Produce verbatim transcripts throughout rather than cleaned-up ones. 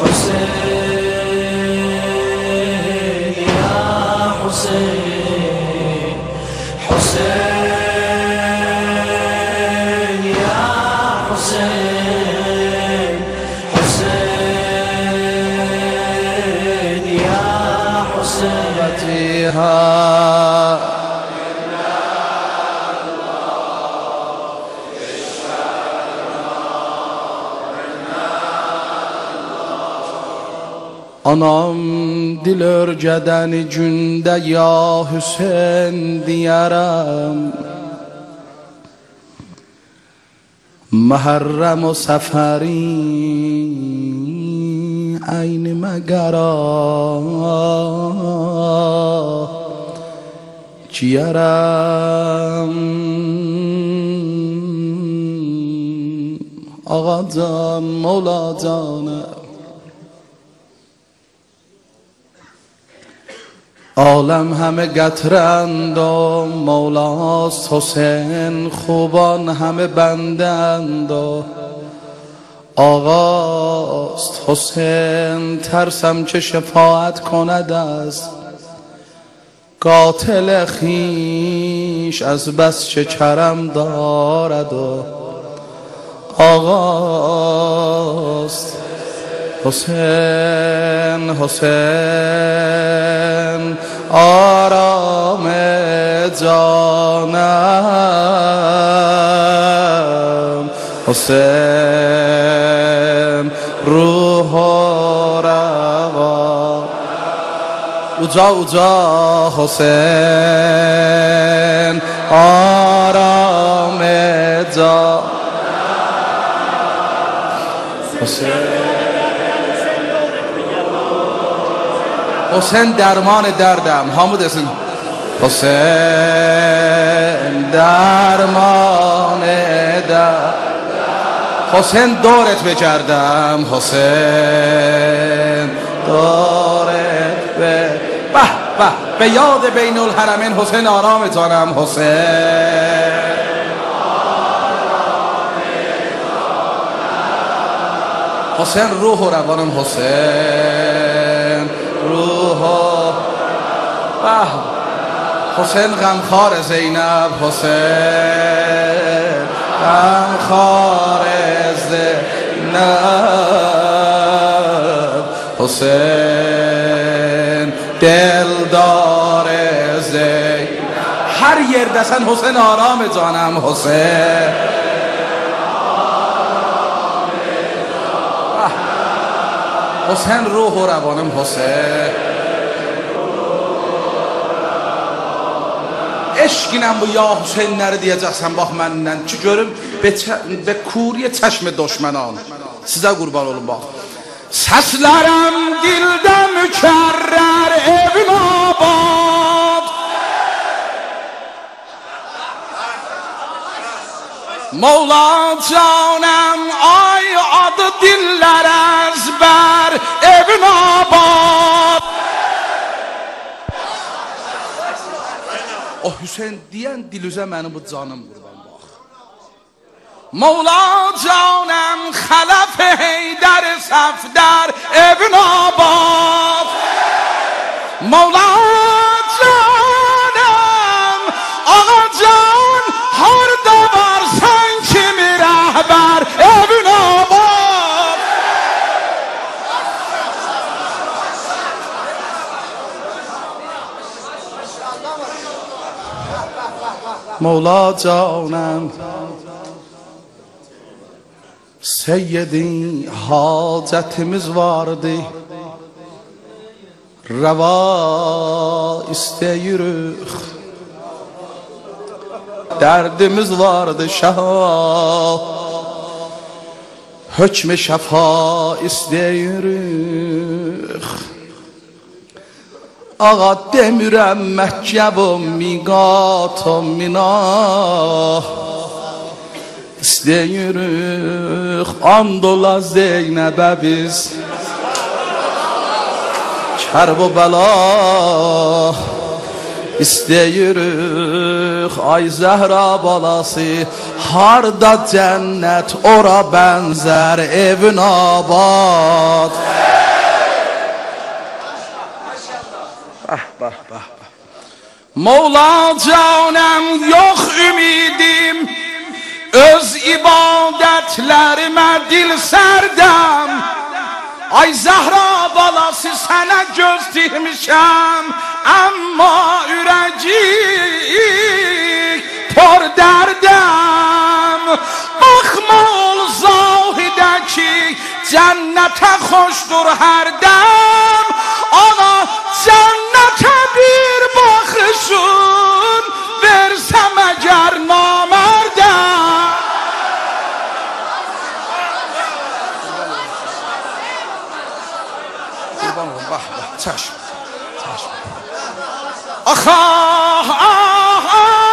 حسين يا حسين حسين يا حسين حسين يا حسين Anam dil örgədən gündə ya Hüseyn deyərəm, Məhərrəm o səfəri əynimə qəra ciyərəm. Ağacan, Mevlacanım, عالم همه قطرند و مولاست حسین، خوبان همه بندند و آقاست حسین. ترسم که شفاعت کند از قاتل خویش، از بس چه کرم دارد و آقاست حسین. حسین آرام جانم، حسین روح و روان. اوجا اوجا حسین آرام جانم، حسین. حسین درمان دردم، حامد اسم حسین درمان دردم، حسین دورت بگردم، حسین دورت به به به به یاد بین الحرمین حسین آرام جانم، حسین حسین روح و روانم، حسین روح و حسین غمخوار زینب، حسین غمخوار زینب، حسین دلدار زینب. هر یردسن حسین آرام جانم، حسین حسین روح و روانم، حسین eşkinəm bu ya Hüseynləri deyəcəksən, bax məndən ki görüm və kuriyə çəşmə düşmənan. Sizə qurban olun bax. Səslərəm dildə mükərrər evin abad, Mevla canəm ay adı dillər əzbər evin abad. O Hüseyin deyən dilüzə mənim bu canım qurban bax. Mevla canəm xələf Heydər Səfdər evin abad, Mevla canəm ağa can harda var sən kimi rəhbər evin abad. Mevla canım Seyyidin hacetimiz vardı, reva isteyirik, derdimiz vardı şah, hükmü şefa isteyirik. Ağa demirəm Məkkəvum miqatum minah, İsteyirik andola Zeynəbə biz kərb o bəla, İsteyirik ay Zəhra balası, harda cənnət ora bənzər evin abad. Bah bah bah bah. Mevla canım yok ümidim, öz ibadetlerime dil serdem. Ay Zahra balası sana göz dikmişəm, amma ürəcik por dərdəm. Baxma ol zahidə ki cənnətə xoşdur hərdəm. Ana cənnətə bir baxışın versəm əgər namərdəm. Qurban olum, bax, bax, çəşm, çəşm. Ax, ah, ah,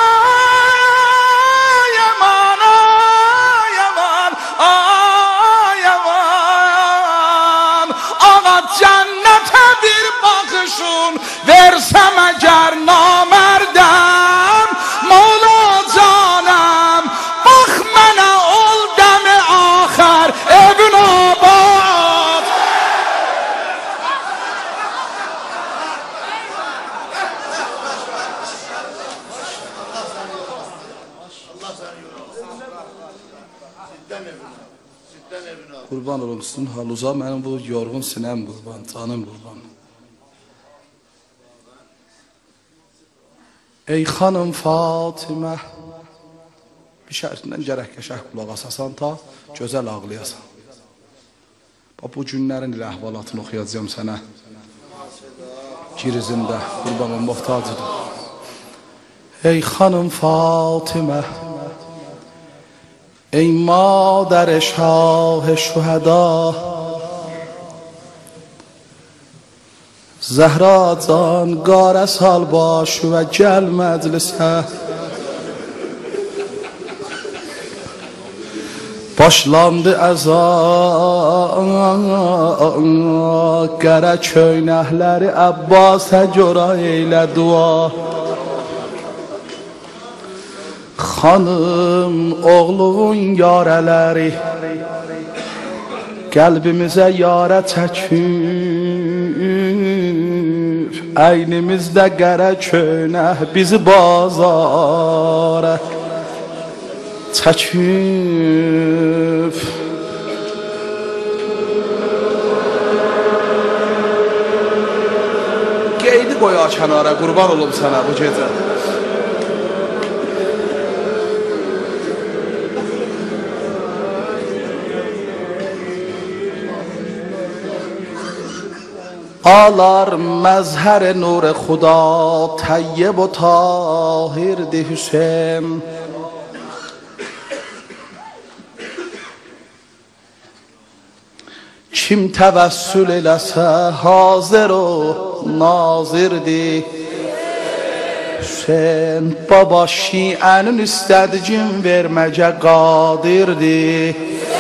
ay, aman, ay, aman, ay, aman. Ağa cənnətə bir baxışın versəm əgər namərdəm. Mevla canım, bax mənə ol dəmi axər evin abad. Qurban olum sizin haluza, mənim bu yorğun sinəm qurban, canım qurban. Ey xanım Fatimə, bir şərtindən gərək qəşəh qulaq asasan ta gözəl ağlayasan. Bu günlərin ilə əhvalatını oxuyacağım sənə. Girizində qurbanın muhtacıdır. Ey xanım Fatimə, ای مادر شاه شهدا، زهرا جان گاره سال باش و گل مجلسه. Başlandı əzan, qərə köynəkləri Əbbasa görə eylə dua. Xanım, oğlun yarələri qəlbimizə yarə çəkir. Əynimizdə qərə köynək bizi bazara çəkir. Qeydi qoya kənara, qurban olum sənə bu gecə. آلار مظهر نور خدا طیب و طاهر دی حسین. kim təvəssül eləsə hazır o nazirdir. Hüseyin baba şiənin istədigin verməcə qadirdir.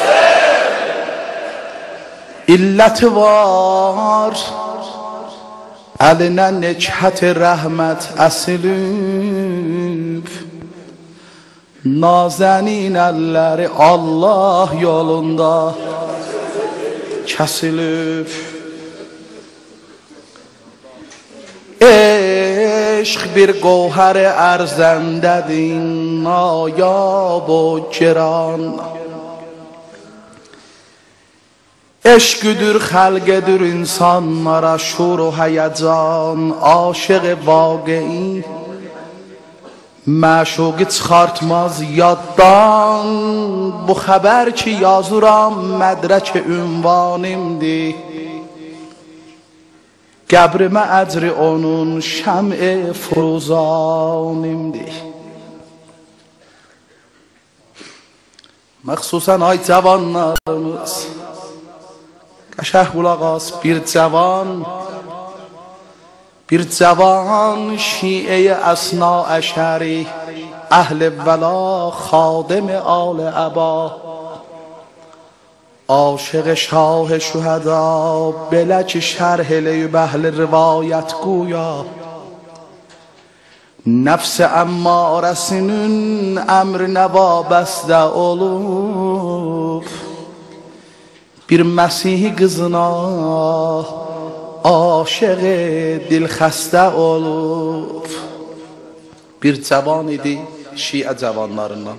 İlləti var, əlinə nekhət-i rəhmət əsilib. Nazənin əlləri Allah yolunda kəsilib. Eşq bir qovhər-i ərzəndədir, nayab o giran. Eşqüdür, xəlqədir insanlara şur u həyəcan. Aşıq vaqi'i məşuqi çıxartmaz yaddan. Bu xəbər ki yazıram mədrək-i ünvanimdir. Qəbrimə əcri onun şəm-i fruzanimdir. Məxsusən ay cavanlarımız, qəşəh qulaq as, bir cavan Bir cavan şiə-i əsna əşəri, əhl-i vəla, xadəm-i al-i əba, aşıq şah şühəda, belə ki şərh eləyib əhl-i rivayət quya. Nəfs əmmarəsinin əmrinə vabəstə olub, bir Məsih qızına aşık dil xəstə olub. Bir cavan idi Şiə cavanlarından.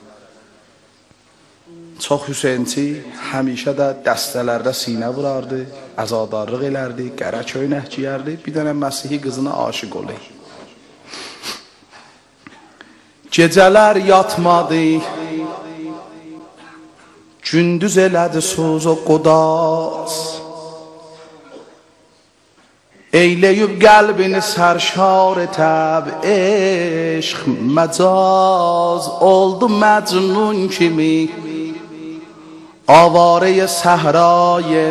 Çox Hüseynçi, həmişə də dəstələrdə sinə vurardı, əzadarlıq elərdi, qərə köynək giyərdi, bir dənə Məsihi qızına aşıq olur. Gecələr yatmadı, gündüz elədi suz o qudaz. Eyləyib qəlbini sərşar etəb, eşq məcaz oldu məcnun kimi. Avareye səhraya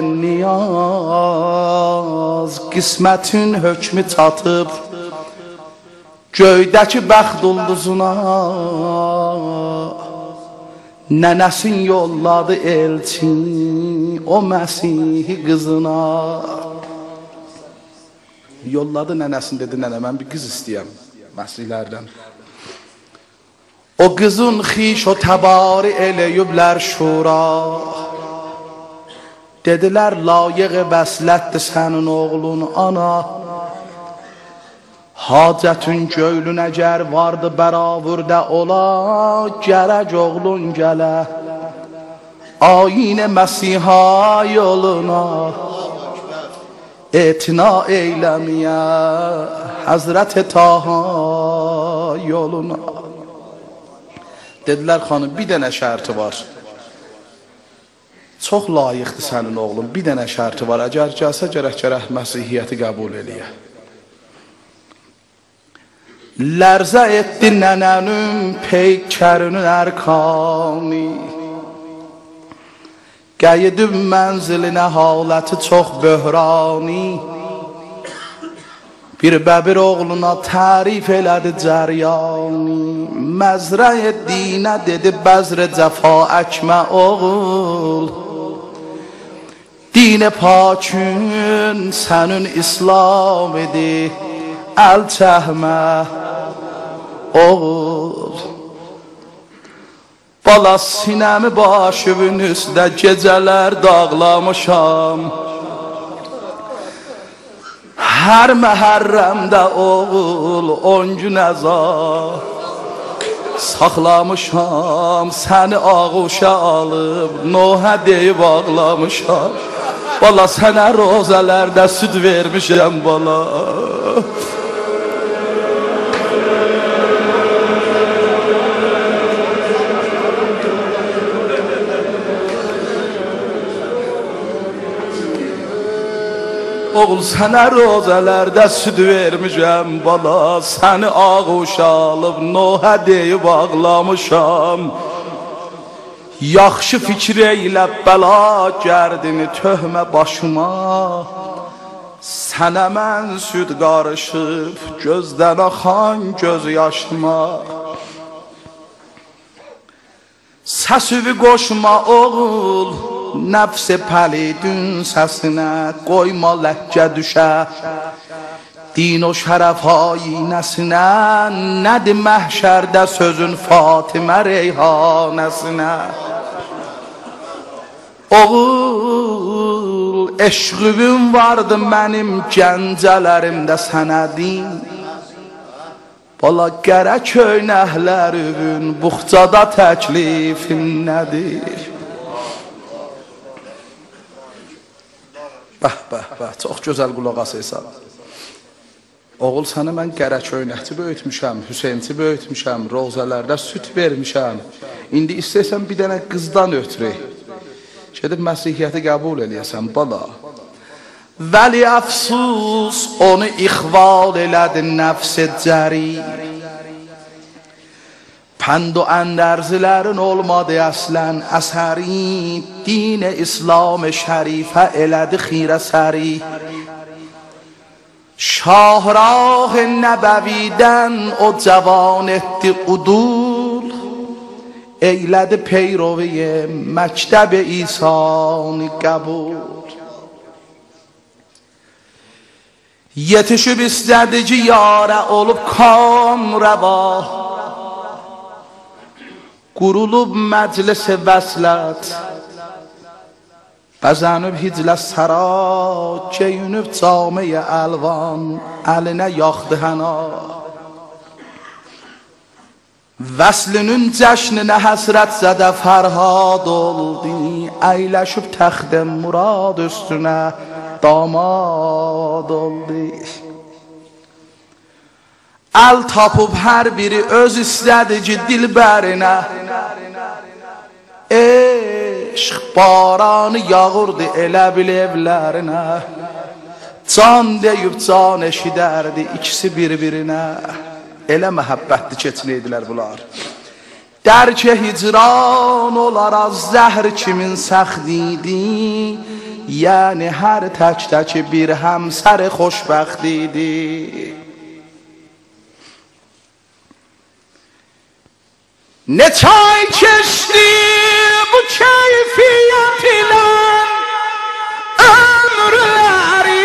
niyaz, qismətin hökmü çatıb, göydəki bəxt ulduzuna. Nənəsin yolladı elçin o Məsihi qızına. Yolladı nənəsin, dedi nənə mən bir qız istəyəm Məsihlərdən. O qızın xiş o təbari eləyiblər şura. Dedilər layiq vəslətdir sənin oğlun ana. Hacətin göylün əgər vardı bəravurdə ola, gərək oğlun gələ ayinə Məsiha yoluna. Etina eyləmiyə Həzrət-i Taha yoluna. Dedilər xanım bir dənə şərti var. Çox layiqdir sənin oğlun, bir dənə şərti var. Əgər gəlsə gərək gərək Məsihiyyəti qəbul eləyə. Lərzə etdi nənənin peykərinin ərkani. Qəyidib mənzilinə haləti çox böhrani. Bir bəbir oğluna tərif elədi cəryani. Məzrə dinə dedi bəzr cəfa əkmə oğul. Din-i pakün sənin İslam idi, əl çəhmə oğul. Bala sinəmi başımın üstə gecələr dağlamışam. Hər məhərrəmdə oğul on gün əza saxlamışam. Səni ağuşa alıb Nohə deyib ağlamışam. Bala sənə rozələrdə süd vermişəm bala. Oğul sənə rozələrdə süd vermişəm bala. Səni ağuşa alıb Nohə deyib ağlamışam. Yaxşı fikir eylə bəla gərdini töhmə başıma. Sənə mən süd qarışıb gözdən axan göz yaşıma. Səsivi qoşma oğul nəfs-i pəlidün səsinə. Qoyma ləhcə düşə din o şərəf ayinəsinə. Nədir məhşərdə sözün Fatimə reyhanəsinə. Oğul eşqüvün vardı mənim gəncələrimdə sənədin. Bala qərə köynəklərüvün buxcada təklifim nədir? Bəh, bəh, bəh, çox gözəl qulaq asırsan. Oğul səni mən qərə köynəkçi böyütmüşəm, Hüseynçi böyütmüşəm, rozələrdə süt vermişəm. İndi istəysən bir dənə qızdan ötürü gedib Məsihiyyəti qəbul eləyəsən bala. Vəli əfsus onu ixval elədi nəfs-i cəri. Pənd o əndərzilərin olmadı əslən əsəri. Din-i İslam-ı şərifə elədi xirə səri. Şahrah nəbəvidən o cavan etdi udul. Eylədi peyroviyə məktəb-i İsa'nı qəbul. Yetişib istədi ki yarə olub kam rəva. Qurulub məclis-i vəslət Bəzənib hiclə səra, geyinib camiyə əlvan, əlinə yaxdı həna. Vəslinin cəşninə həsrət zədə fərhad oldu, əyləşib təxtə murad üstünə damad oldu. Əl tapıb hər biri öz istədi ki, dilbərinə eşq baranı yağırdı elə bil evlərinə. Can deyib can eşidərdi ikisi bir-birinə. Elə məhəbbətli keçineydilər bunlar. Dərkə hicran olar az zəhr kimin səxdiydi, yəni hər tək-təki bir həmsər xoşbəxt idi. Ne çay keçdi bu keyfiyyət ilə ömrləri,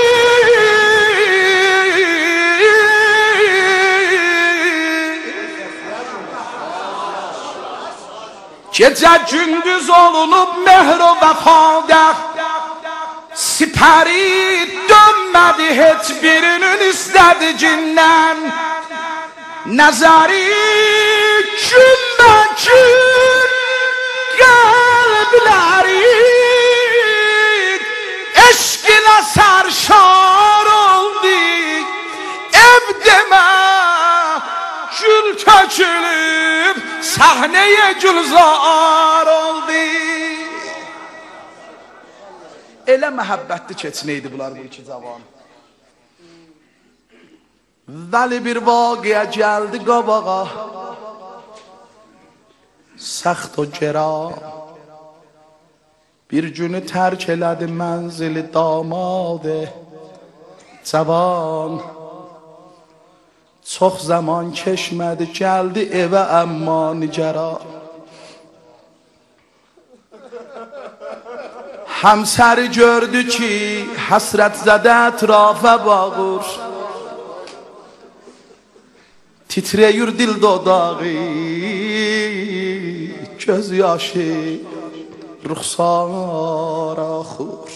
gecə gündüz olunub mehr o vəfada, sipəri dönmədi heç birinin istədicindən. Nəzəri günbə-gün qəlbləri eşqinə sərşar oldu. Ev demə gül tökülüb səhnəyə gülzar oldu. Elə məhəbbətli keçinəydi bunlar bu iki cavan. Vəli bir vaqiyə gəldi qabağa, səxt o gera. Bir günü tərk elədi mənzili damadı cavan. Çox zaman keçmədi gəldi evə əmma nicəra. Həmsəri gördü ki həsrət zədə ətrafa bağır, titrəyir dil dodağı, göz yaşı ruxsar axır.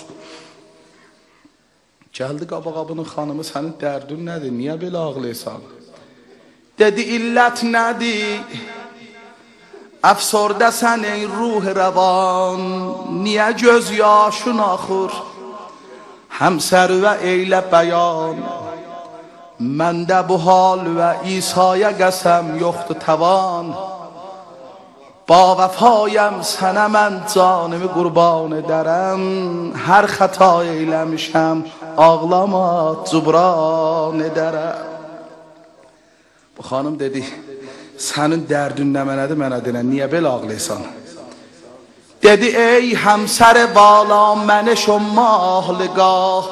Gəldi qabağa bunun xanımı, sənin dərdin nədir, niyə belə ağlayırsan? Dedi illət nədir, əfsordəsən ey ruh rəvan, niyə göz yaşın axır? Həmsərvə eylə bəyan, məndə bu hal və İsa'ya qəsəm yoxdur təvan. Ba vəfayəm sənə mən canımı qurban edərəm, hər xəta eyləmişəm ağlama cubran edərəm. Bu xanım dedi, sənin dərdin nə mənədir, mənə denən, niyə belə ağlayırsan? Dedi ey həmsər vala mənəş o mahligah,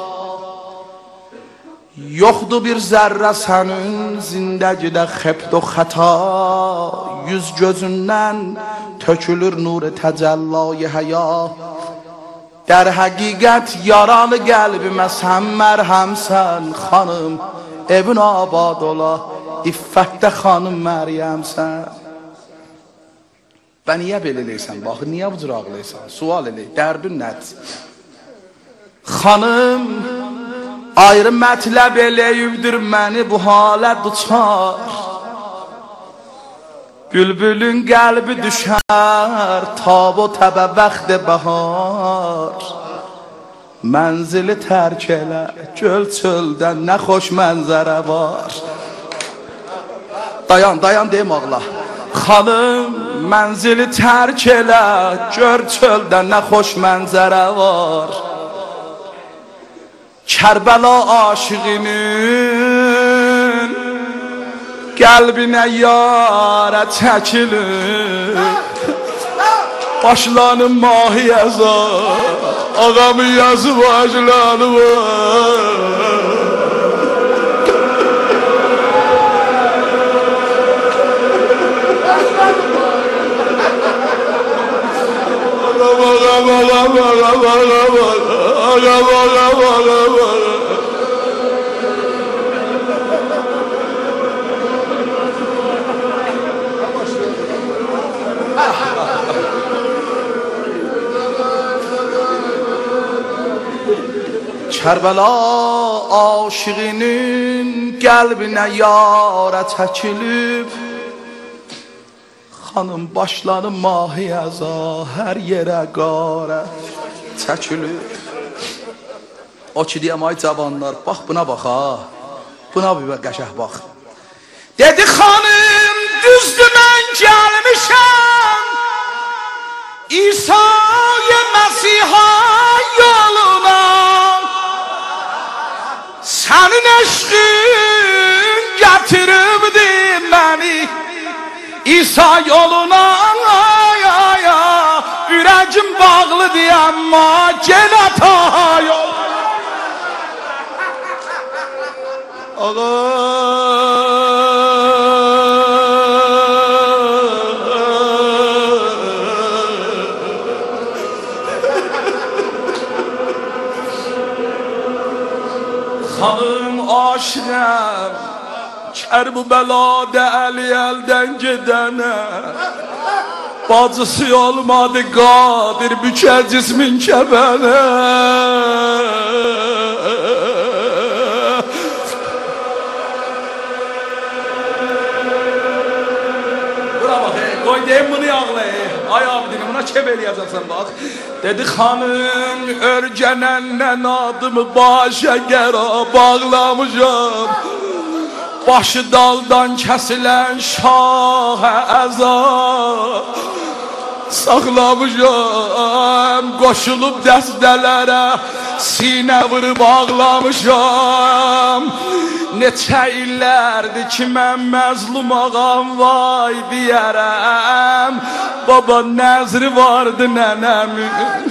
yoxdur bir zərrə sənin zindəgidə xəbd o xəta. Yüz gözündən tökülür nur-i təcəllai həya. Dər həqiqət yaralı qəlbimə sən mərhəmsən xanım, evin abad ola, iffətdə xanım Məryəmsən. Bə niyə belə eləysən? Bax, niyə bu cür ağlayırsan? Sual eləyək, dərdin nədir? Xanım ayrı mətləb eləyibdir məni bu halə duçar. Bülbülün qəlbi düşər tab o təbə bəxtə bəhar. Mənzili tərk elə göl çöldən nə xoş mənzərə var. Dayan, dayan deyim ağla. Xanım mənzili tərk elə gör çöldən nə xoş mənzərə var. Kərbəla aşığının qəlbinə yarə çəkilir, başlanın mahi yazar, ağamı yazı başlanı var. Ağam, ağam, ağam, ağam, ağam, ağam, ağam, ağam. Kərbəla aşığının qəlbinə yara çəkilib. Xanım başları mahi əza hər yerə qara çəkilib. O ki deyəm ay cavanlar, bax buna bax ha. Buna bir qəşəh bax. Dedi xanım düzdür mən gəlmişəm İsa'yı Məsiha yoluna. Sənin eşqin gətiribdi məni İsa yoluna. Ay, ay, ay. Ürəcim bağlıdır amma genə ta yol. Ağa Xanım aşirəm Kərbəlada əli əldən gedənə bacısı olmadı qadir bükə cismin kəbənə. Bura bax, qoy deyim bunu yağlayı. Ay abidini buna keb eləyəcəksən bax. Dedi xanım örgənəndən adımı başa qəra bağlamışam. Başı daldan kəsilən şah-ı əza saxlamışam. Qoşulub dəstələrə sinə vırıb ağlamışam. Neçə illərdir ki mən məzlum ağam vay deyərəm. Baba nəzri vardı nənəmin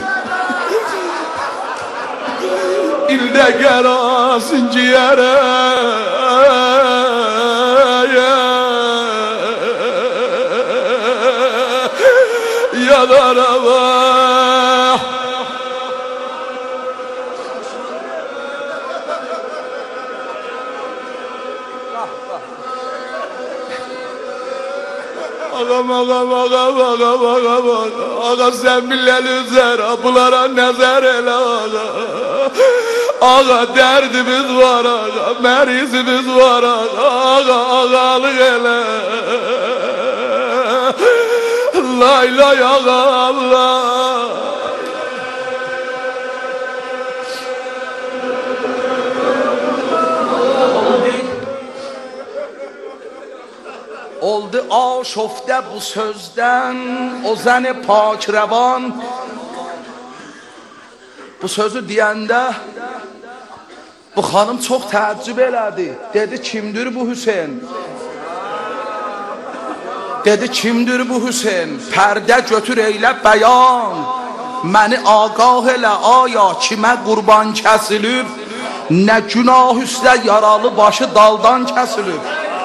İldə qərasın ciyərə Yadarava Ağam, ağam, ağam, ağam, ağam, ağam. Ağa sen bileli üzer, bunlara nəzər elə ağa. Ağa dərdimiz var ağa, mərizimiz var ağa. Ağa ağalıq elə. Lay lay ağa Allah. Oldu aşofdə bu sözdən o zəni pak rəvan. Bu sözü deyəndə bu xanım çox təəccüb elədi. Dedi kimdir bu Hüseyin? Dedi kimdir bu Hüseyin? Pərdə götür eylə bəyan. Məni ağah elə aya kimə qurban kəsilib. Nə günah üstə yaralı başı daldan kəsilib.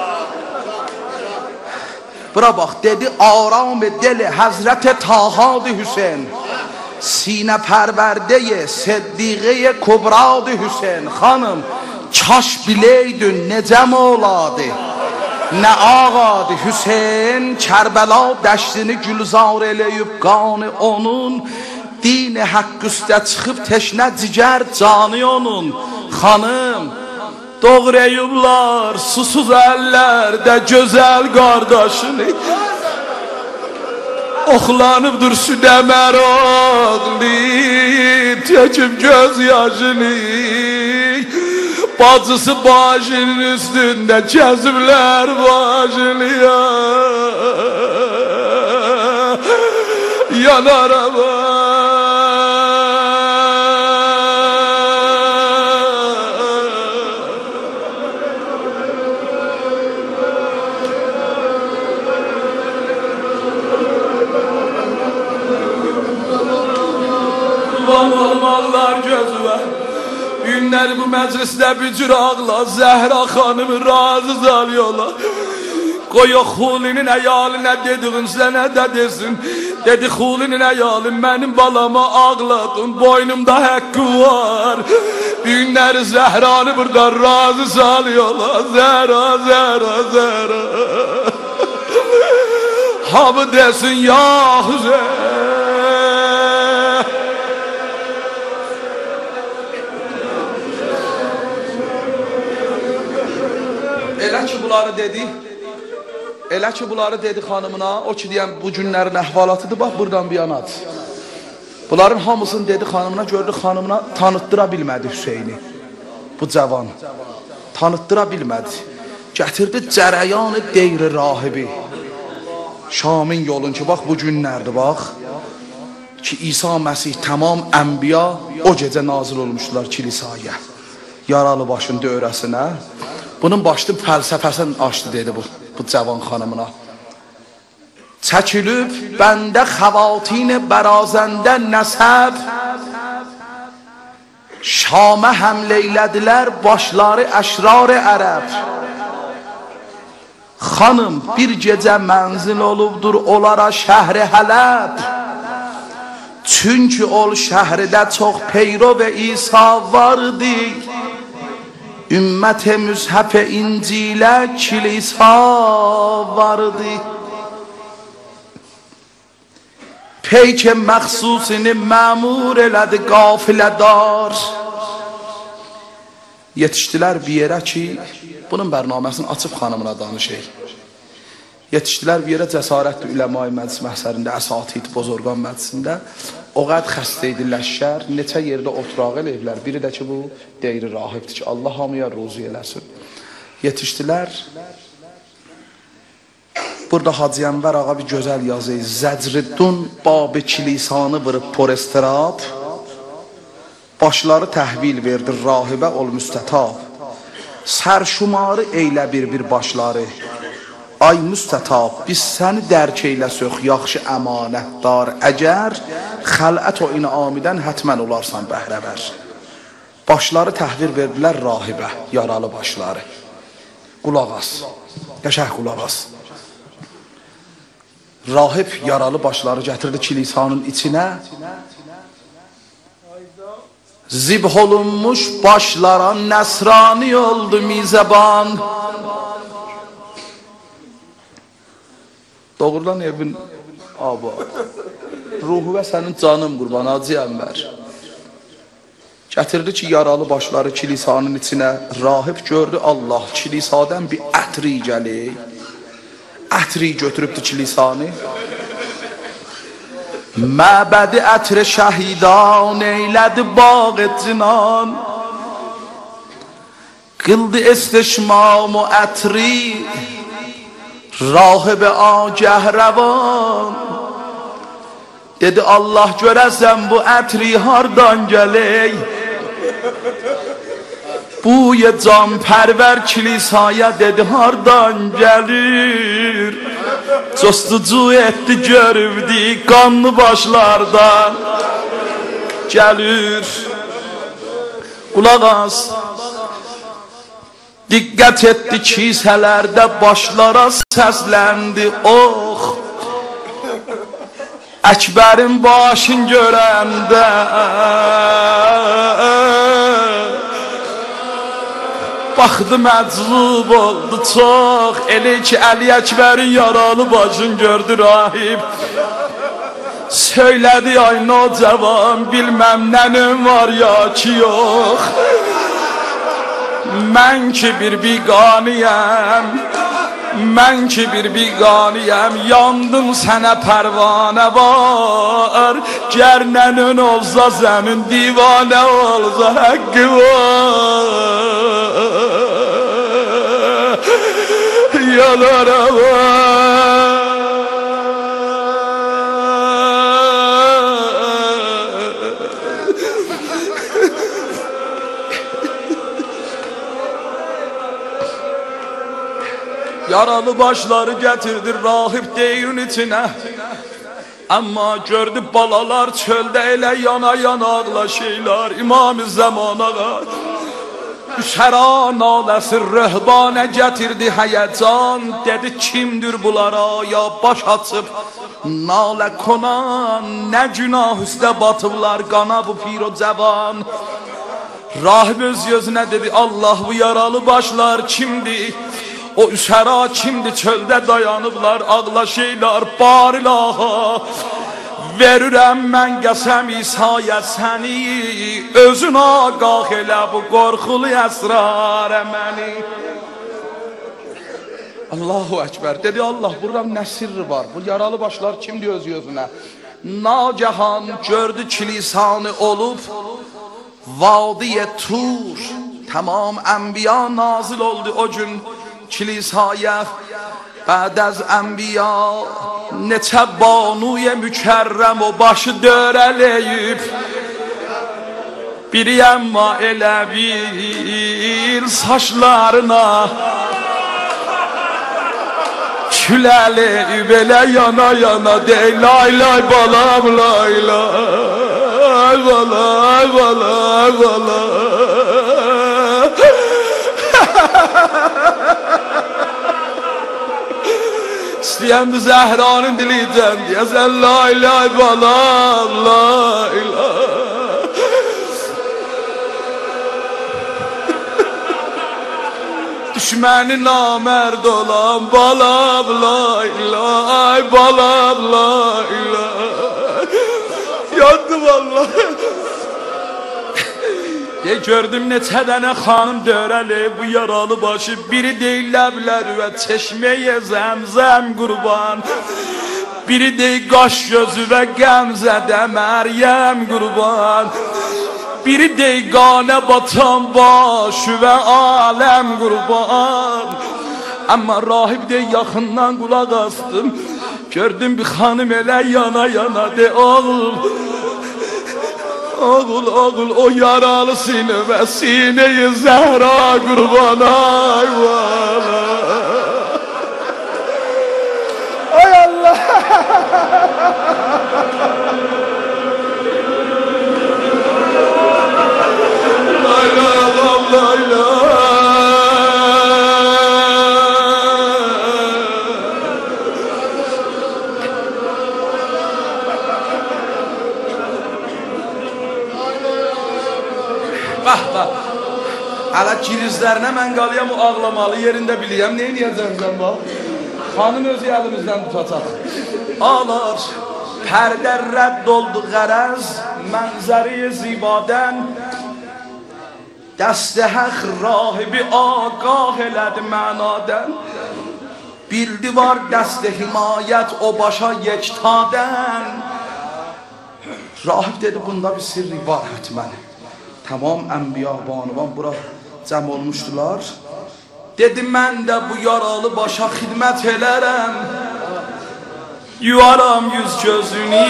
Bura bax, dedi aram deli Həzrət Tahadı Hüseyin. Sinə pərvərdəyə Səddiqəyə Kubradı Hüseyin. Xanım, kaş biləydin necəm oladı. Nə ağadı Hüseyin. Kərbəla dəştini gülzar eləyib qanı onun. Dini haqq üstə çıxıb teşnə cigər canı onun. Xanım, doğrayıblar susuz əllərdə gözəl qardaşını. Oxlanıbdır südə məroqli, töküb göz yaşını. Bacısı başının üstündə kəziblər başını. Yanar ama olmazlar gözüme. Günler bu mecliste bir cür ağla, Zəhra xanımı razı salıyorlar. Qoy o Xulinin əyalinə dediğin sənə də desin. Dedi Xulinin əyalim mənim balama ağladın, boynumda haqqı var. Günler Zəhranı burada razı salıyorlar. Zəhra, Zəhra, Zəhra. Hamı desin ya Hüseyin. ki bunları dedi. Elə ki bunları dedi xanımına, o ki deyən bu günlərin əhvalatıdır, bax buradan bir yanadır. Bunların hamısını dedi xanımına, gördü xanımına tanıttıra bilmədi Hüseyni. Bu cavan. Tanıttıra bilmədi. Gətirdi cərəyanı deyri rahibi. Şamın yolun ki, bax bu günlərdir, bax. Ki İsa Məsih tamam ənbiya o gecə nazil olmuşlar kilisaya. Yaralı başın dövrəsinə. Bunun başını fəlsəfəsini açdı dedi bu, bu cavan xanımına. Çəkilib bəndə xəvatin bərazəndə nəsəb, Şamə həmlə elədilər başları əşrar-ı ərəb. Xanım bir gecə mənzil olubdur onlara şəhri Hələb. Çünki ol şəhridə çox peyrov İsa vardı. Ümmət-i müzhəf-i İncilə kilisa vardı. Peyk məxsusini məmur elədi qafilə-dar. Yetişdilər bir yerə ki, bunun bərnaməsini açıb xanımına danışır. Yetişdilər bir yerə cəsarətli Üləma-i Məclis məhsərində, Əsatid Bozorqan məclisində. O qəd xəstə idilər, neçə yerdə oturaq eləyiblər. Biri də ki, bu deyri rahibdir ki, Allah hamıya ruzu eləsin. Yetişdilər. Burada Hacı Ənvər ağa bir gözəl yazı. Zəcridun babı kilisanı vırıb poresterab. Başları təhvil verdi rahibə ol müstətab. Sərşumarı eylə bir-bir başları. Ay müstətab, biz səni dərk eyləsök, yaxşı əmanətdar. Əgər xələt o inamidən hətmən olarsan bəhrəvər. Başları təhvir verdilər rahibə, yaralı başları. Qulaq as, qəşəh qulaq as. Rahib yaralı başları gətirdi kilisanın içinə. Zibh olunmuş başlara nəsrani oldu mizəban. Doğrudan evin aba. Ruhu və sənin canım qurban Hacı Ənvər. Gətirdi ki, yaralı başları kilisanın içinə. Rahib gördü Allah, kilisadan bir ətri gəlir. Ətri götürübdü kilisanı. Məbədi ətri şəhidan eylədi bağı cinan. Qıldı istişmam o ətri rahibə agəh rəvan. Dedi Allah görəsən bu ətri hardan gələk. Bu ye can pərvər kilisaya dedi hardan gəlir. Costucu etdi görübdi qanlı başlardan gəlir. Qulaq as. Diqqət etdi kisələrdə başlara səsləndi ox. Əkbərin başın görəndə baxdı məclub oldu çox. Elə ki Əli Əkbərin yaralı başın gördü rahib. Söylədi ay nocavan bilməm nənim var ya ki yox. Mən ki bir biqaniyəm, mən ki bir biqaniyəm, yandım sənə pərvanə var. Gərnənün olsa zəmin divanə olsa həqqi var. Yalara var. Yaralı başları gətirdi rahib deyrin içinə. Amma gördü balalar çöldə elə yana-yana ağlaşırlar. İmam-ı Zamana Üsəra naləsi rəhbanə gətirdi həyəcan. Dedi kimdir bunlara ya baş açıb nalə konan. Nə günah üstə batıblar qana bu pir o cavan. Rahib öz gözünə dedi Allah bu yaralı başlar kimdir? O üsəra kimdir çöldə dayanıblar ağlaşırlar bar ilaha. Verirəm mən qəsəm İsa'ya səni, özün ağaq elə bu qorxulu əsrarə məni. Allahu Ekber. Dedi Allah, burada ne sırrı var? Bu yaralı başlar kimdi öz gözüne? Nacahan gördü kilisanı olup Vadiye Tur. Tamam enbiya nazil oldu o gün kilisaya. Bəd az enbiya neçə banuya mükerrem o başı dörələyib. Biri emma elə bir saçlarına küləli belə yana yana dey lay lay balam lay lay balay balay balay. İstəyəndi Zəhranın diliyəcəm deyəsən lay lay balam lay lay. Düşməni namərd olan balam lay lay balam lay lay. Yandı vallahi. De gördüm neçə dənə xanım dörəli bu yaralı başı. Biri deyil ləblər və çeşməyə zəmzəm qurban. Biri deyil qaş gözü və qəmzədə Məryəm qurban. Biri deyil qanə batan başı və aləm qurban. Amma rahib deyil yaxından qulaq astım. Gördüm bir xanım elə yana yana de oğul. Oğul oğul o yaralı sine ve sineyi Zehra kurban ay valla. Ay Allah. Lay lay lay lay. Bak bak. Hala kirizlerine mən qalıyam o ağlamalı yerində biliyəm. Neyi niyəcəm sən bak? Xanım özü əlimizdən tutacaq. Ağlar. Pərdə rədd oldu qərəz. Mənzəri zibadən. Dəstə həq rahibi ağah elədi mənadən. Bildi var dəstə himayət o başa yektadən. Rahib dedi bunda bir sirri var hətmən. Tamam enbiya banuvan bura cəm olmuşdular. Dedi mən də bu yaralı başa xidmət elərəm. Yuvaram yüz gözünü.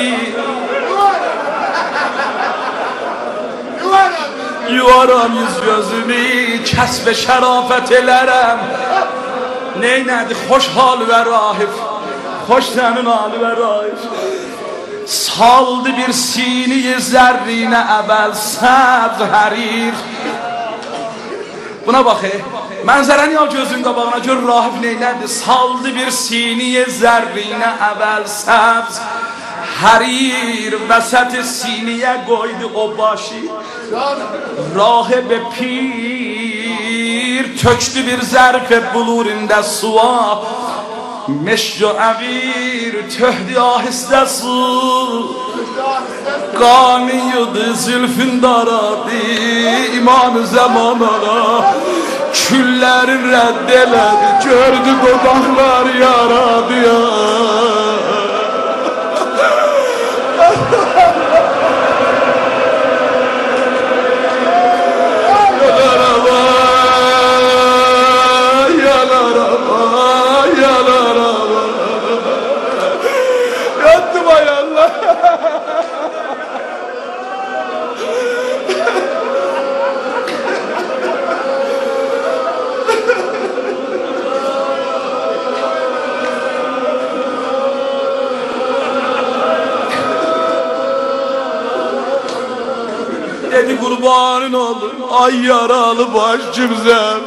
Yuvaram yüz gözünü. Kəsb şərafət elərəm. Neynədi xoş hal və rahib. Xoş sənin halı və rahib. Saldı bir siniyi zərrinə əvvəl səbz hərir. Buna bax e, mənzərəni al gözün qabağına gör rahib neylədi. Saldı bir siniyi zərrinə əvvəl səbz hərir. Vəsət-i siniyə qoydu o başı. Rahib pir tökdü bir zərf bulurində suva. Meşc و عبیر تهدی آهسته سو قانیوdu zülfün daradı imam zaman ara küllerin reddeledi gördü dodaklar yaradı ya. Dedi kurbanın oğlum ay yaralı baş kimsen.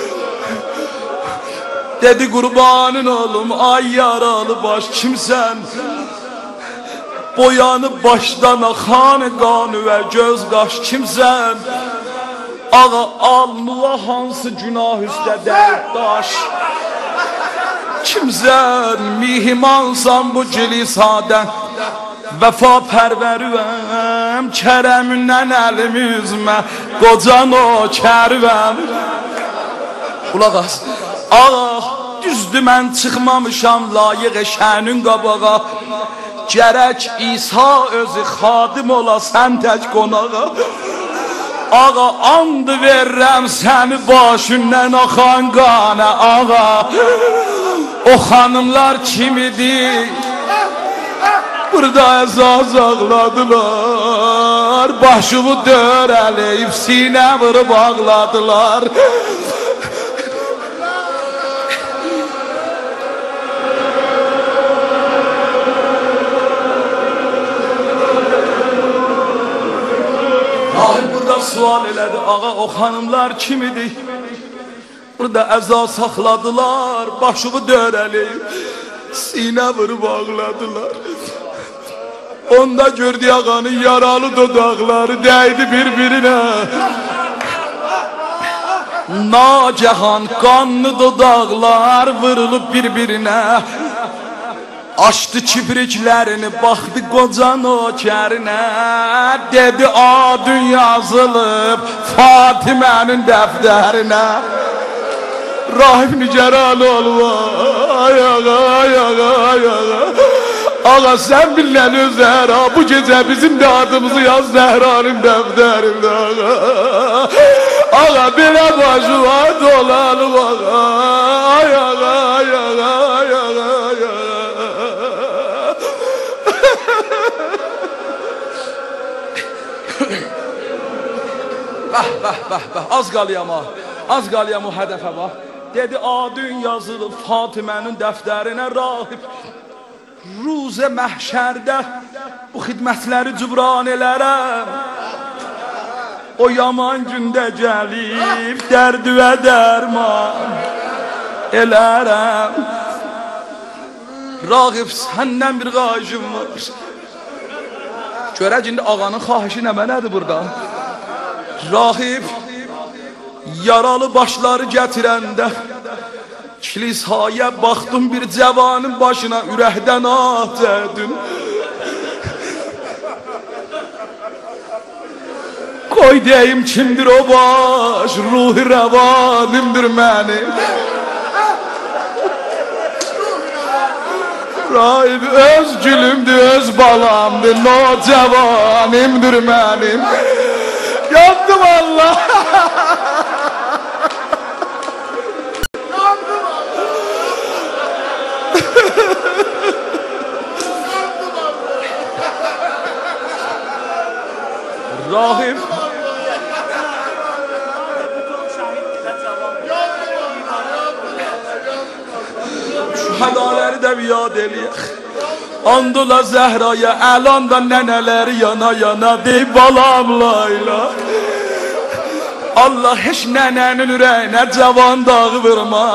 Dedi kurbanın oğlum ay yaralı baş kimsen. Boyanıp başdan axan qanı ve göz qaş kimsen. Ağa alnıla hansı günah üstə dəyib daş. Kimsən mihmansan bu cilisadən. Vəfa pərvərvəm kərəmindən əlim üzmə qocan o kərvəm. Qulaq as. Ağa düzdür mən çıxmamışam layiq şənin qabağa. Gərək İsa özü xadim ola sən tək qonağa. Ağa and verirəm səni başından axan qana ağa. O xanımlar kimidir? Burada əzaz ağladılar, başımı dörələyib sinə vırıb ağladılar. Rahim burada sual elədi, ağa o xanımlar kimidir? Burada əza saxladılar, başımı dörələyib sinə vırıb ağladılar. Onda gördü ağanın yaralı dodaqları dəydi bir-birinə. Nacahan qanlı dodaqlar vırılıb bir-birinə. Açdı kibriklərini, baxdı qoca nökərinə. Dedi adın yazılıb Fatimənin dəftərinə. Rahim nigaran olma, ay ağa, ay ağa, ay ağa. Ağa sen bilən öz Zəhra, bu gecə bizim də adımızı yaz Zəhranın dəftərində ağa. Ağa belə başı var dolanım ağa, ay ağa, ay ağa, ay ağa, ay ağa. Bəh, bəh, bəh, bəh, az qalıyam ha, az qalıyam o hədəfə bax. Dedi adın yazılıb Fatimənin dəftərinə rahib. Ruzə məhşərdə bu xidmətləri cübran elərəm. O yaman gündə gəlib dərdüvə dərman elərəm. Rağib səndən bir xahişim var. Görək indi ağanın xahişi nə mənədir burada? Rahib yaralı başları gətirəndə kilisaya baxdım bir cavanın başına ürəkdən ah dərdin. Qoy deyim kimdir o baş, ruhi rəvanimdir mənim. Rahib öz gülümdür, öz balamdır, nocavanimdir mənim. Yandım Allah. Rahim şu hədaləri də yad eləyək. Andula Zəhraya əlan da nənələri yana yana deyib balam layla. Allah heç nənənin ürəyinə cavan dağı vurma.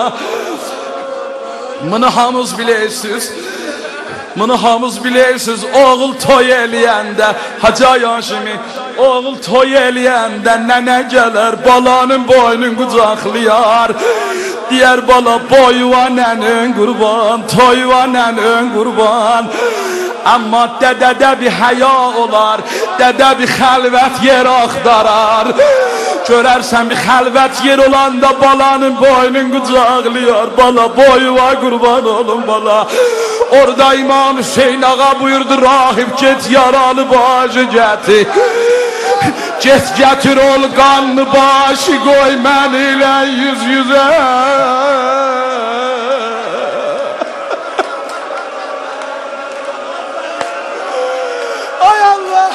Bunu hamız bilirsiniz. Bunu hamız bilirsiniz. Oğul toy eləyəndə Hacı Yaşimi oğul toy eləyəndə nənə gələr balanın boynun qucaqlayar. Deyər bala boyva nənən qurban, toyva nənən qurban. Amma dədədə bir həya olar, dədə bir xəlvət yer axtarar. Görərsən bir xəlvət yer olanda balanın boynun qucaqlayar. Bala boyva qurban olun bala. Orada İmam Hüseyin ağa buyurdu rahib get yaralı başı gətir. Get gətir ol qanlı başı qoy mən ilə yüz yüzə. Ay Allah.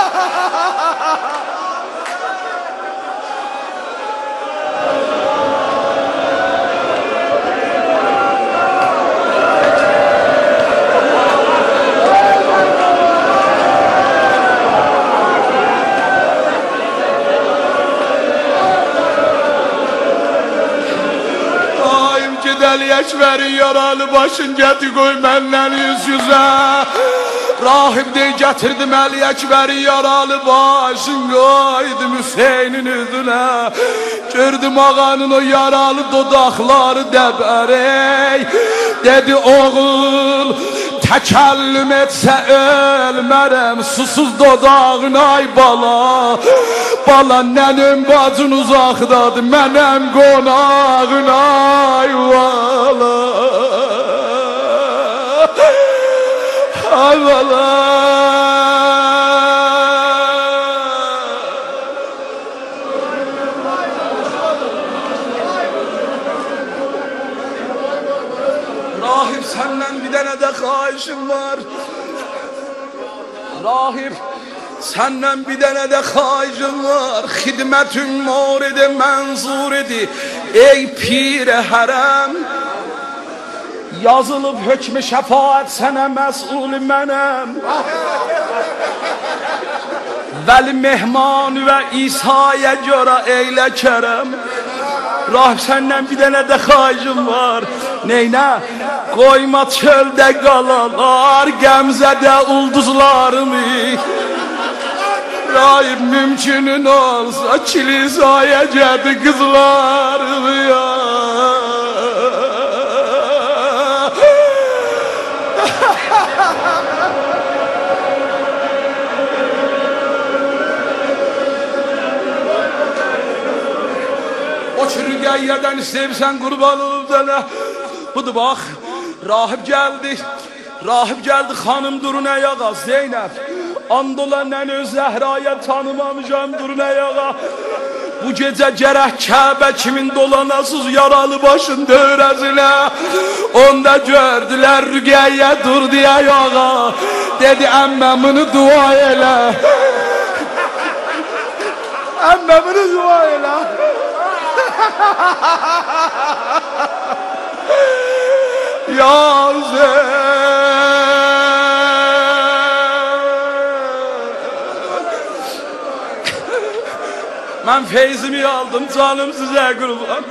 Əşvərin yaralı başın gəti qoy məndən yüz yüzə. Rahib dey gətirdim Əli Əkbərin yaralı başın qoydum Hüseynin üzünə. Gördüm ağanın o yaralı dodaqları dəbərək. Dedi oğul təkəllüm etsə ölmərəm, susuz dodağın ay bala. Bala nənim bacın uzaqdadır, mənəm qonağın ay bala. Ay bala. Rahip senden bir tane de xahişim var. Rahip senden bir tane de xahişim var. Xidmətin moridi mənzur idi. Ey pir-i hərəm, yazılıb hökmü şəfaət sənə məsul mənəm. Vəli mehman və İsa'ya görə eylə kərəm. Rahip senden bir tane de xahişim var. Neynə? Qoyma çöldə qalalar, qəmzədə ulduzlarımı. Rahip mümkünün olsa kilisaya gədi qızlarımı ya. O çürüqəyyədən istəyirsən qurban olub dənə. Budur bax, rahib gəldi. Rahib gəldi, xanım durun ayağa. Zeynəb, andola nənə Zəhraya tanımamışam, durun ayağa. Bu gecə gərək Kəbə kimin dolanasız yaralı başın dövrəzinə. Onda gördülər Rüqəyyə durdu ayağa. Dedi əmməmini dua elə. Əmməmini dua elə. Ya mən feyzimi aldım, canım sizə qurban.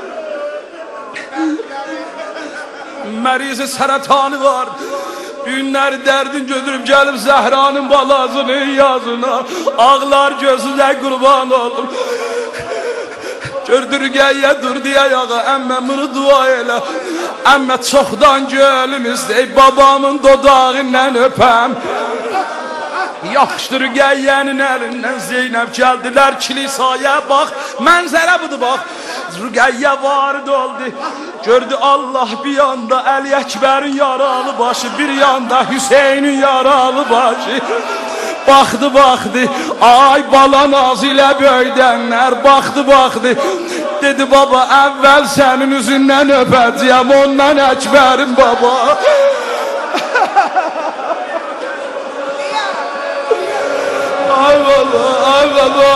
Mərizi sərətanı var. Günlər dərdin götürüb gəlib Zəhranın balasının yazına. Ağlar gözünə qurban olum. Gördür Rüqəyyə durdu ayağa, əmməmini dua elə. Əmmə çoxdan gölümüzdey, babamın dodağından öpəm. Yaxşıdır Rüqəyyənin əlindən Zeynəb gəldilər kilisaya. Bax, mənzərə budur bax. Rüqəyyə varid oldu. Gördü Allah bir yanda Əli Əkbərin yaralı başı, bir yanda Hüseynin yaralı başı. Baxdı, baxdı, ay bala naz ilə böydənlər. Baxdı, baxdı, dedi baba əvvəl sənin üzündən öpəcəyəm, ondan Əkbərim baba. Ay baba, ay baba.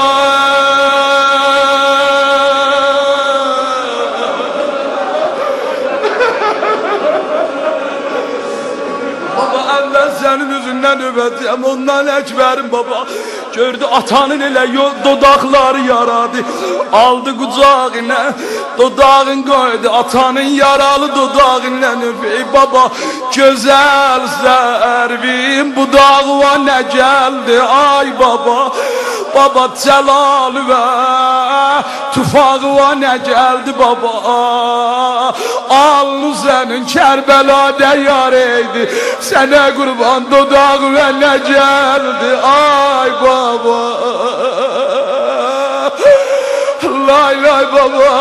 Baba əvvəl sənin üzündən öpəcəyəm, ondan Əkbərim baba. Gördü atanın elə dodaqları yaradı. Aldı qucağına, dodağın qoydu. Atanın yaralı dodağından öpey baba. Gözəl zərvim budağıva nə gəldi ay baba. Baba cəlal və tufağıva nə gəldi baba. Alnı sənin Kərbəladə yar eydi. Sənə qurban dodağıva nə gəldi ay baba. Lay lay baba.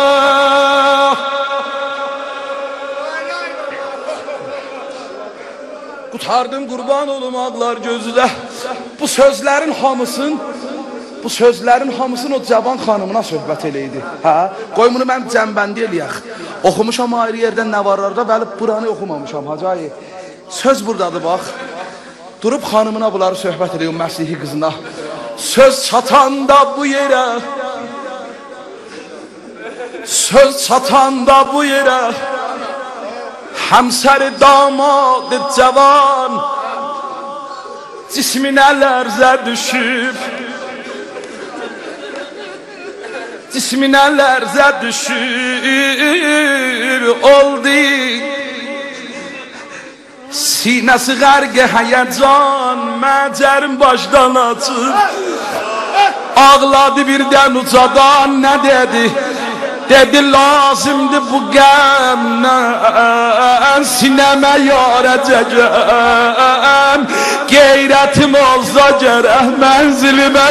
Qutardım qurban olum ağlar gözüdə. Bu sözlərin hamısın Bu sözlərin hamısını o cavan xanımına söhbət eləydi. Hə? Qoy bunu mən cəmbəndi eləyək. Oxumuşam ayrı yerdən nə varlarda, bəli buranı oxumamışam hacayı. Söz buradadır bax. Durub xanımına bunları söhbət eləyir Məsihi qızına. Söz çatanda bu yerə, söz çatanda bu yerə, həmsəri damadı cavan, cisminə lərzə düşüb, cisminə lərzə düşüb oldu. Sinəsi qərqə həyəcan, məcərin başdan açıb. Ağladı birdən ucadan, nə dedi? Dedi lazımdı bu qəmdən sinəmə yaracağım. Qeyrətim olsa gərək mənzilimə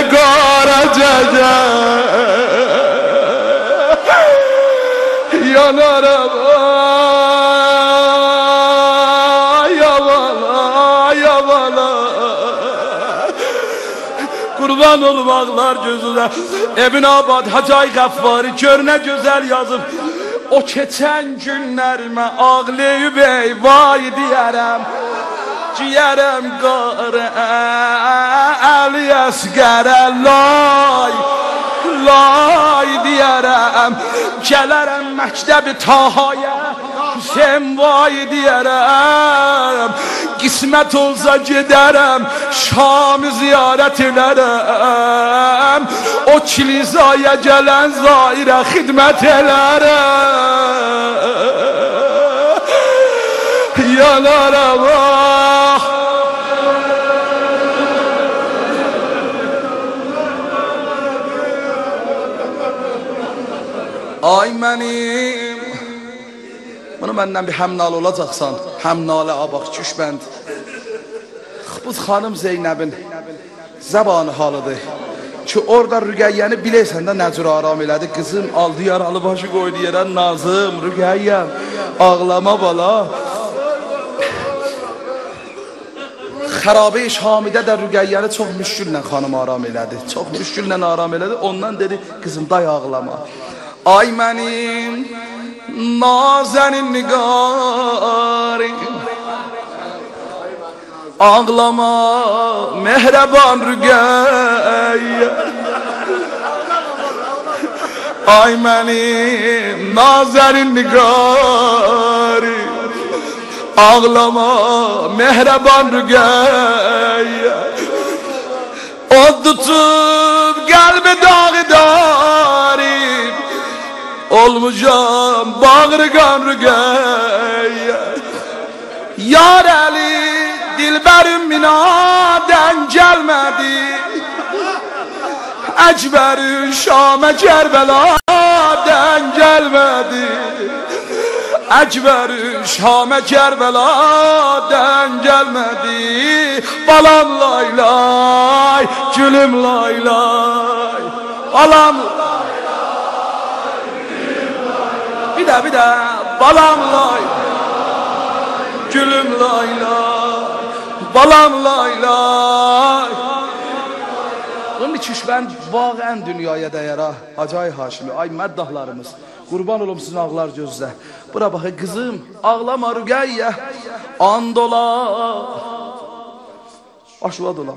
qaracağım. Yanaram Kurban olum ağlar gözüne. Emin Abad Hacay Gaffari gör ne güzel yazıp. O keçen günlerime ağlayıp ey vay diyerem. Ciğerem qara Ali Əsgərə lay lay diyərəm. Gələrəm məktəbi Tahaya Hüseyin vay diyərəm. Qismət olsa gedərəm Şamı ziyarət edərəm. O kilisaya gələn zairə xidmət edərəm. Yanaram Ay mənim. Bunu məndən bir həmnalı olacaqsan. Həmnalı abaq küşbənd. Bu xanım Zeynəbin zəbanı halıdır ki orada Rüqəyyəni bilirsən də nə cür aram elədi. Qızım aldı yaralı başı qoydu yerə. Nazım, Rüqəyyəm ağlama bala. Xərabə-i Şamidə də Rüqəyyəni çox müşküllə xanım aram elədi. Çox müşküllə aram elədi. Ondan dedi qızım day ağlama. Ay mənim nazənin niqarim, ağlama mehreban Rüqəyyə. Ay mənim nazənin niqarim, ağlama mehreban Rüqəyyə. O tutub qəlbi dağıdarım, olmuşam bağrı qan Rüqəyyə. Yar Əli dilbərim minadən gəlmədi, Əcbərin Şamə Kərbəladən gəlmədi. Əcbərin Şamə Kərbəladən gəlmədi. Balam lay lay, gülüm lay lay, balam bir də, bir də, balam lay gülüm lay lay, balam lay lay. Bunun küşbənd vaqən dünyaya dəyər ha. Hacay Haşimi, ay məddahlarımız, qurban olum sizin ağlar gözlə. Bura baxı qızım, ağlama Rüqəyyə, and ola, aşvad ola.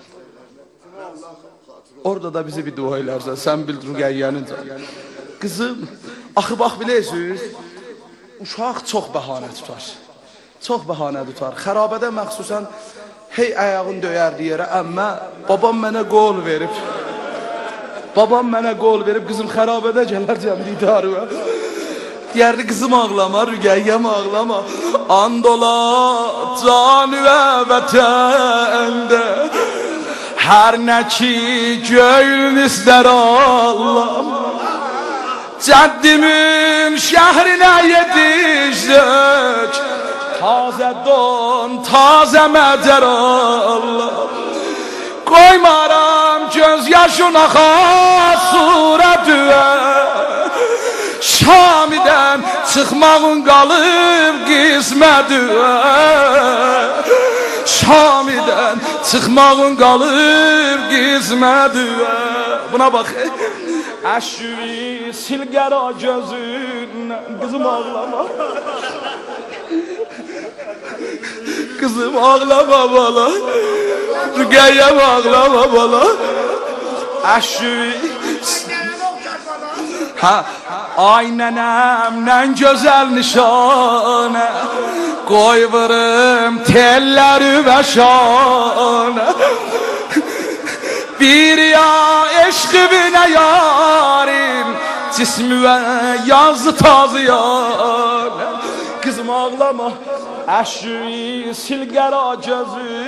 Orada da bizi bir dua elərsən, sən bil Rüqəyyənin canı. Qızım, axı bax bilirsiniz, uşaq çox bəhanə tutar. Çox bəhanə tutar. Xərabədə məxsusən hey ayağın döyərdi yerə, əmmə babam mənə qol verib. Babam mənə qol verib, qızım xərabədə gələrcəm didarıma. Deyərdi qızım ağlama, Rüqəyyəm ağlama. And ola canüvə vətəndə, hər nə ki gönlün istər Allahım. Cəddimin şəhrinə yetişdik, tazə don, tazə məcər Allah. Qoymaram göz yaşın axar surətüə, Şamidən çıxmağın qalıb qismətüə. Şamidən çıxmağın qalıb qismətüə. Buna bax, əşvi sil qəra gözündən, qızım ağlama. Kızım ağlama bala, Rüqəyyəm ağlama bala. Əşvi ha, ay nənəmdən gözəl nişanə, qoy vırım telləri və şanə. Bir ya eşqibinə yarim, cismüvə yazdı tazı yanə. Kızım ağlama, əşvi sil qəra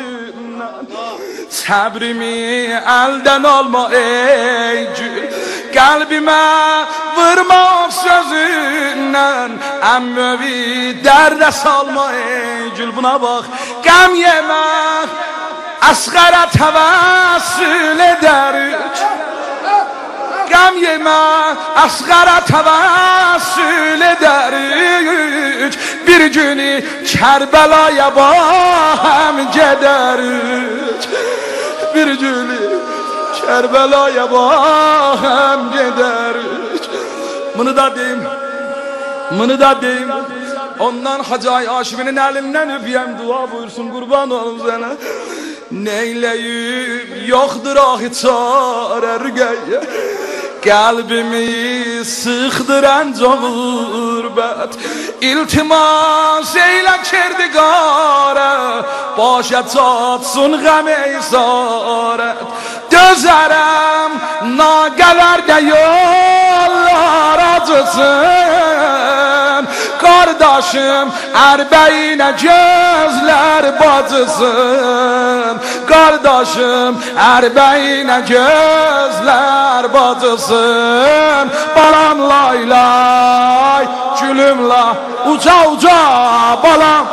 gözündən, səbrimi əldən alma ey gül. Kalbime vurma sözünden Emmi derde salma ey gül buna bak Gam yeme asgara tevessül ederik Gam yeme asgara tevessül ederik Bir günü Kerbela'ya bahem giderik Bir günü Kerbela'ya bahem giderik Bunu da deyim Bunu da deyim Ondan Hacı Haşim'in elinden öpeyim Dua buyursun kurban olun sana Neyleyim yoktur ahi çare rügeye Kalbimi sıktıran gurbet İltimas eyle kerdigare Başa çatsın gam eysaret Dözerem nagelerde yollar acısın Kardeşim erbeyine gözler bacısın Kardeşim erbeyine gözler bacısın Balam lay lay gülüm la uca uca balam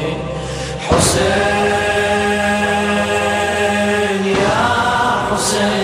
حسين يا حسين